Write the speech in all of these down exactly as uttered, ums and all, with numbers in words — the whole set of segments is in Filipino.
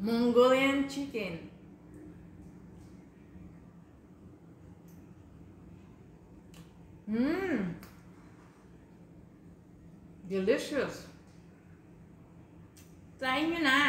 Mongolian chicken. Mmm. Delicious. Try nyo na.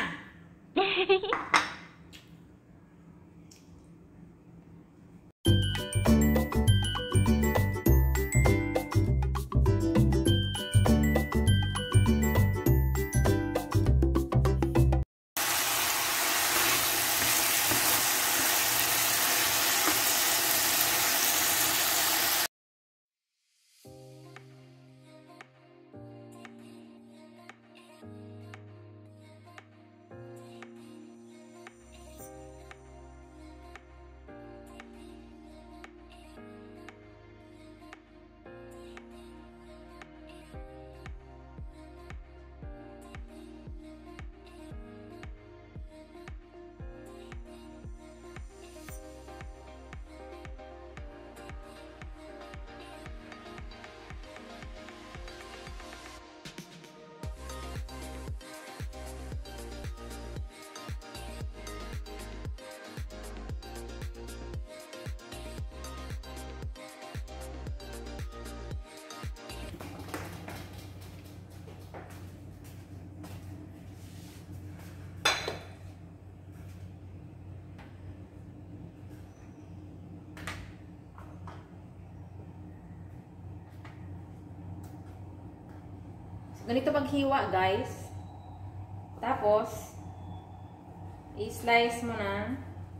Ganito paghiwa, guys. Tapos, i-slice mo na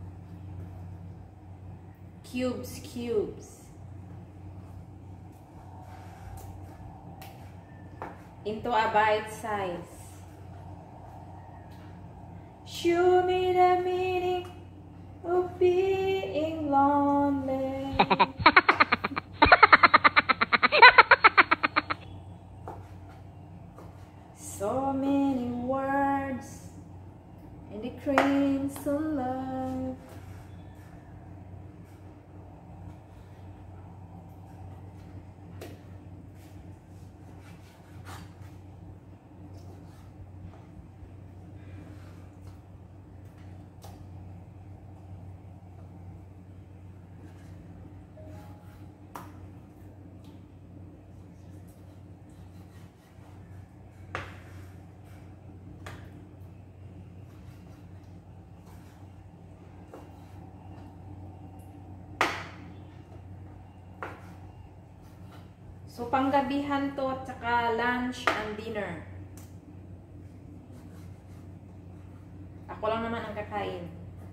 cubes, cubes. Into a bite size. Show me the meaning of being lonely. So many words in the crimson love. So, panggabihan to at saka lunch and dinner. Ako lang naman ang kakain.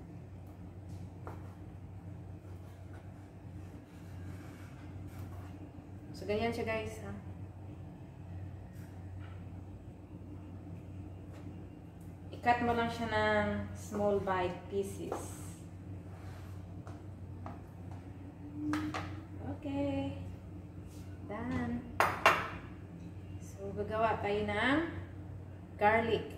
So, ganyan siya, guys, ha? I-cut mo lang siya ng small bite pieces. Okay. Done. So, gagawa tayo ng garlic.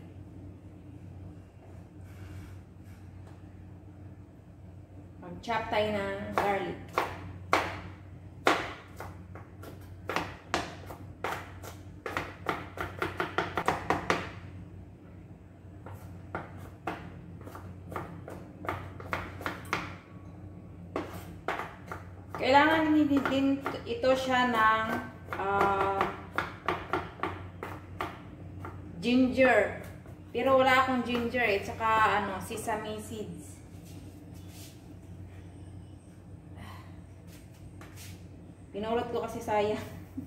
Mag-chop tayo ng garlic. Kailangan din ito siya ng uh, ginger. Pero wala akong ginger eh. Tsaka ano, sesame seeds. Pinulot ko kasi sayang.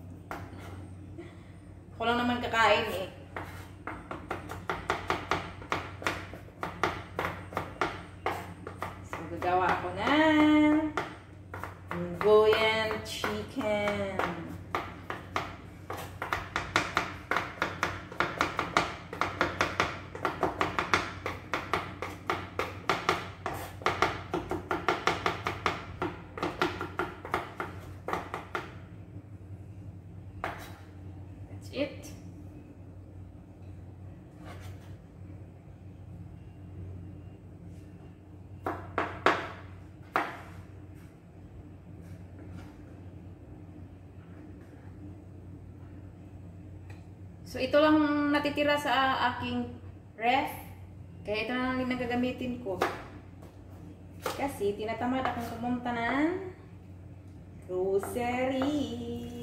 Ako lang naman kakain eh. So, gagawa ako ng Mongolian chicken. That's it. So, ito lang natitira sa aking ref. Kaya ito na lang din nagagamitin ko. Kasi tinatamad akong pumunta ng grocery.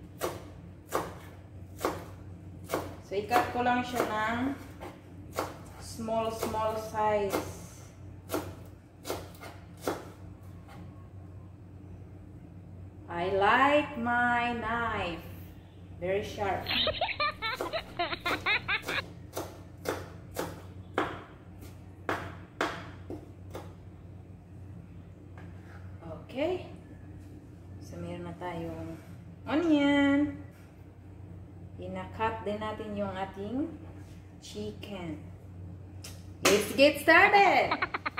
So, i-cut ko lang siya ng small, small size. I like my knife. Very sharp. Okay. So, meron na tayong onion. Ina-cut din natin yung ating chicken. Let's get started!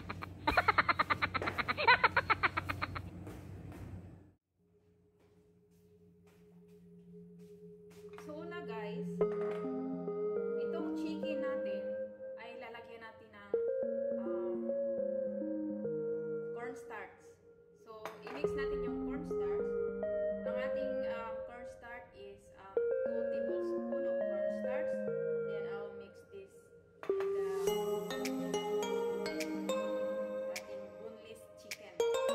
So, una guys, itong chicken natin ay lalagyan natin ng um, cornstarch. So, i-mix natin yung cornstarch. Ang ating um, cornstarch is um, two tablespoons of cornstarch. Then, I'll mix this with the ating boneless chicken.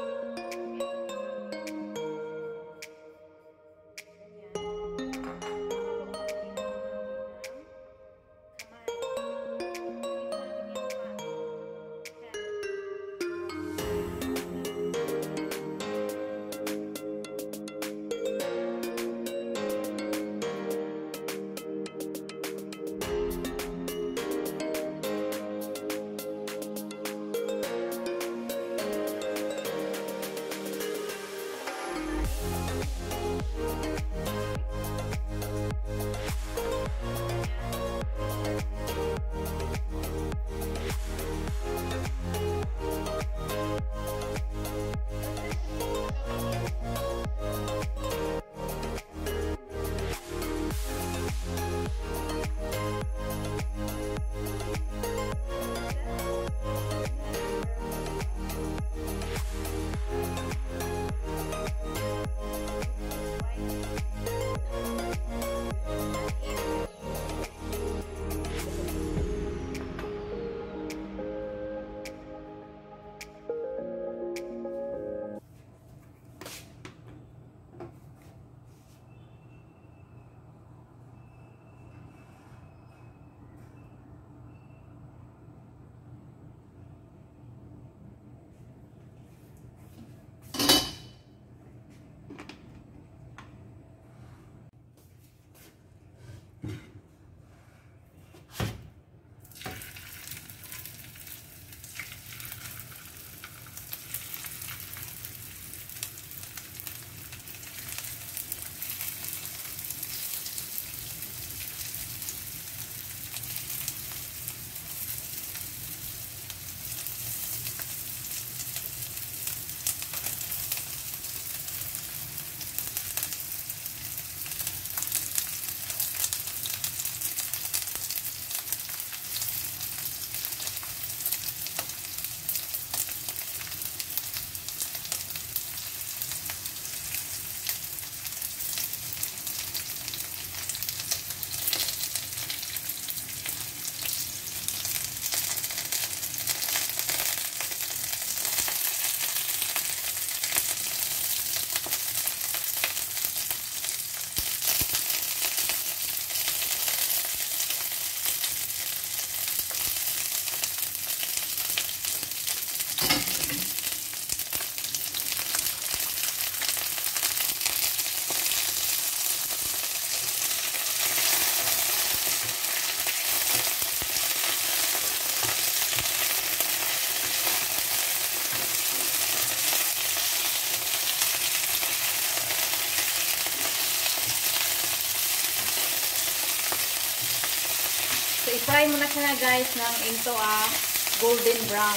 i-fry mo na siya guys ng into a golden brown.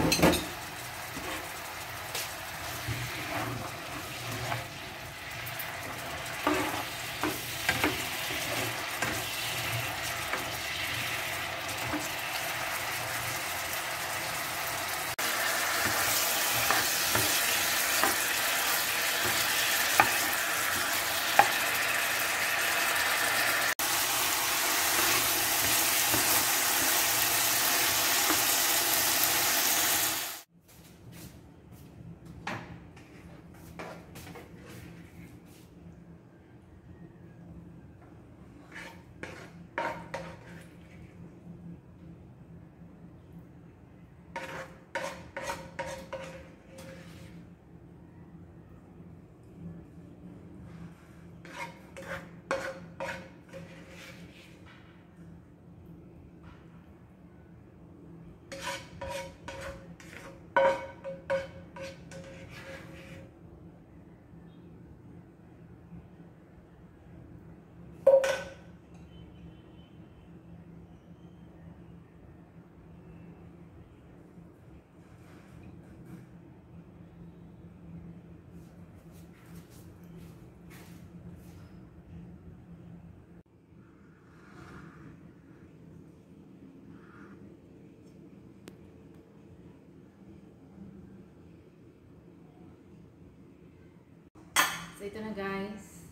So ito na guys.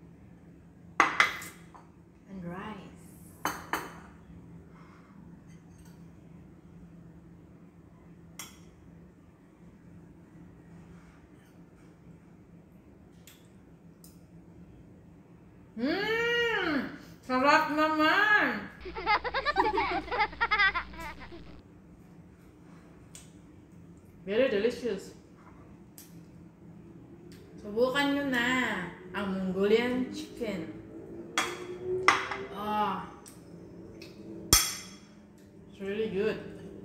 And rice. Mmm! Sarap naman! Very delicious. Subukan nyo na ang Mongolian chicken. Ah, it's really good.